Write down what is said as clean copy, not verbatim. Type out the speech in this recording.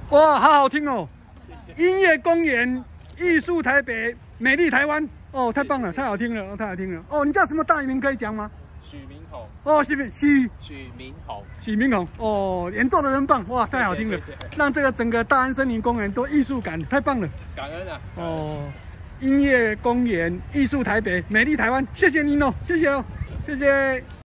哇，好好听哦！ 谢谢。 音乐公园、艺术台北、美丽台湾，哦，太棒了，太好听了，太好听了。哦，你叫什么大名可以讲吗？ 许明宏。 哦，许明宏。哦，演奏的真棒，哇，太好听了， 谢谢让这个整个大安森林公园都艺术感，太棒了。 感恩啊。 哦，音乐公园、艺术台北、美丽台湾，谢谢您哦，谢谢哦，谢谢。